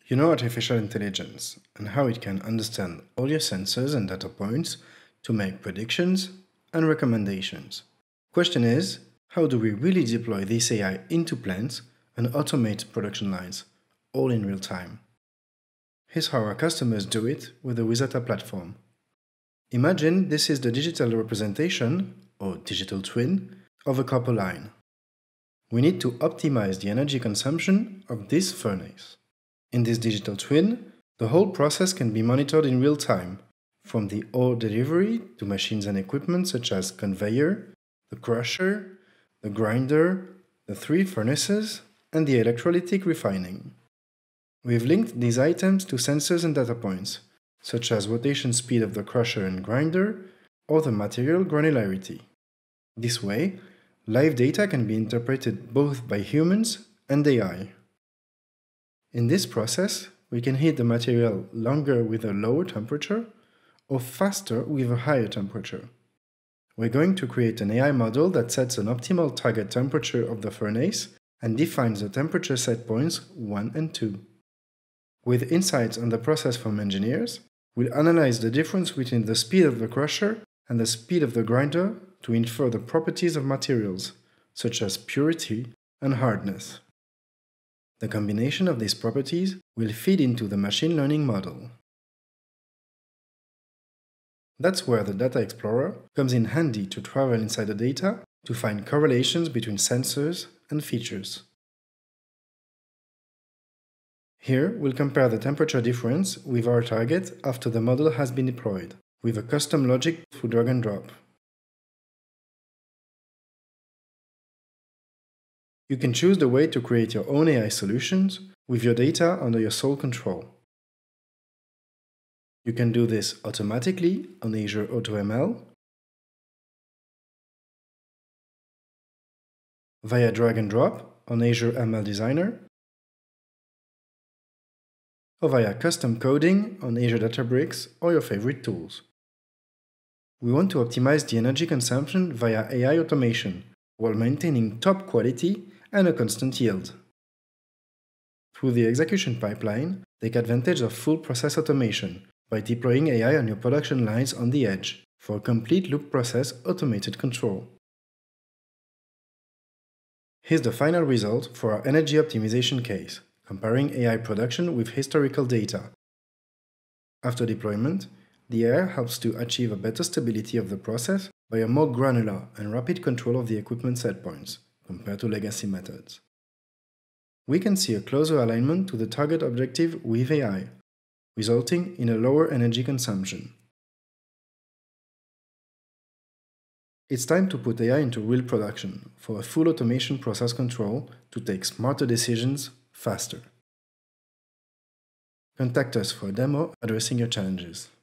You know artificial intelligence and how it can understand all your sensors and data points to make predictions and recommendations. Question is, how do we really deploy this AI into plants and automate production lines, all in real time? Here's how our customers do it with the Wizata platform. Imagine this is the digital representation, or digital twin, of a copper line. We need to optimize the energy consumption of this furnace. In this digital twin, the whole process can be monitored in real time, from the ore delivery to machines and equipment such as conveyor, the crusher, the grinder, the 3 furnaces, and the electrolytic refining. We've linked these items to sensors and data points, such as rotation speed of the crusher and grinder, or the material granularity. This way, live data can be interpreted both by humans and AI. In this process, we can heat the material longer with a lower temperature or faster with a higher temperature. We're going to create an AI model that sets an optimal target temperature of the furnace and defines the temperature set points 1 and 2. With insights on the process from engineers, we'll analyze the difference between the speed of the crusher and the speed of the grinder to infer the properties of materials, such as purity and hardness. The combination of these properties will feed into the machine learning model. That's where the Data Explorer comes in handy to travel inside the data to find correlations between sensors and features. Here, we'll compare the temperature difference with our target after the model has been deployed, with a custom logic through drag and drop. You can choose the way to create your own AI solutions with your data under your sole control. You can do this automatically on Azure AutoML, via drag and drop on Azure ML Designer, or via custom coding on Azure Databricks or your favorite tools. We want to optimize the energy consumption via AI automation while maintaining top quality and a constant yield. Through the execution pipeline, take advantage of full process automation by deploying AI on your production lines on the edge for a complete loop process automated control. Here's the final result for our energy optimization case, comparing AI production with historical data. After deployment, the AI helps to achieve a better stability of the process by a more granular and rapid control of the equipment set points, compared to legacy methods. We can see a closer alignment to the target objective with AI, resulting in a lower energy consumption. It's time to put AI into real production for a full automation process control to take smarter decisions faster. Contact us for a demo addressing your challenges.